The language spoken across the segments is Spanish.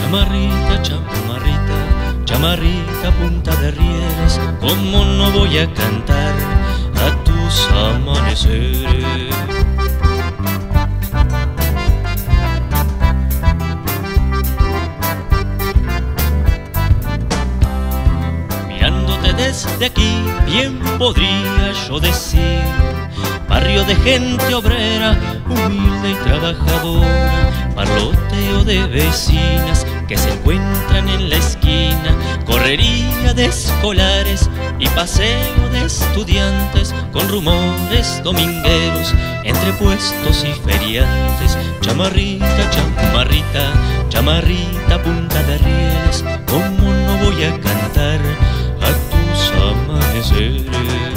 Chamarrita, chamarrita, chamarrita, punta de rieles, ¿cómo no voy a cantar a tus amaneceres? Mirándote desde aquí, bien podría yo decir: barrio de gente obrera, humilde y trabajadora, parloteo de vecinas que se encuentran en la esquina, correría de escolares y paseo de estudiantes, con rumores domingueros entre puestos y feriantes. Chamarrita, chamarrita, chamarrita, punta de rieles, ¿cómo no voy a cantar a tus amaneceres?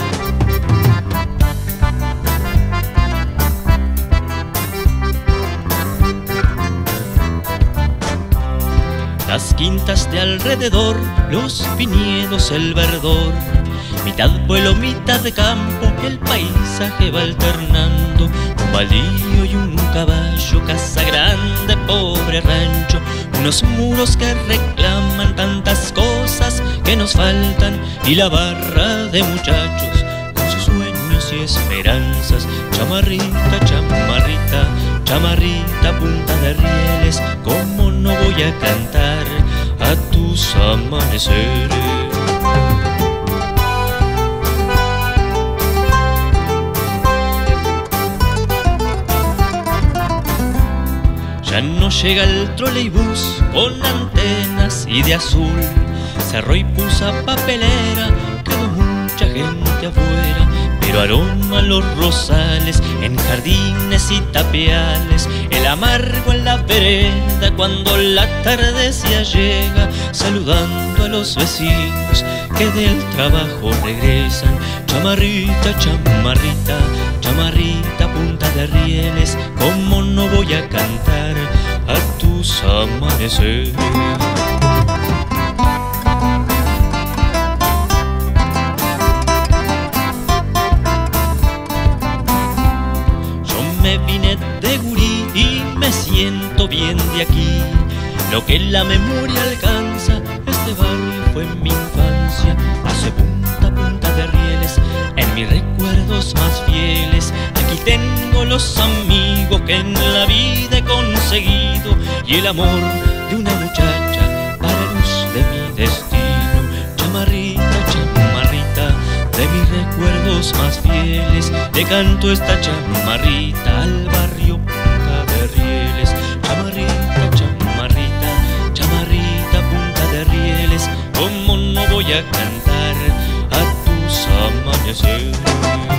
Las quintas de alrededor, los viñedos, el verdor, mitad pueblo, mitad de campo, el paisaje va alternando. Un baldío y un caballo, casa grande, pobre rancho, unos muros que reclaman tantas cosas que nos faltan, y la barra de muchachos con sus sueños y esperanzas. Chamarrita, chamarrita, chamarrita, punta de rieles, ¿cómo no voy a cantar a tus amaneceres? Ya no llega el troleibús con antenas y de azul, cerró y puso papelera, quedó mucha gente afuera, pero aroma los rosales en jardines y tapiales, el amargo en la vereda cuando la tarde se llega, saludando a los vecinos que del trabajo regresan. Chamarrita, chamarrita, chamarrita, punta de rieles, ¿cómo no voy a cantar a tus amaneceres? Me vine de gurí y me siento bien de aquí. Lo que la memoria alcanza, este barrio fue en mi infancia. Hace punta, punta de rieles, en mis recuerdos más fieles. Aquí tengo los amigos que en la vida he conseguido, y el amor de una muchacha para luz de mi destino. Chamarrita, chamarrita, de mis recuerdos más fieles, le canto esta chamarrita al barrio Punta de Rieles. Chamarrita, chamarrita, chamarrita, punta de rieles, ¿cómo no voy a cantar a tus amaneceres?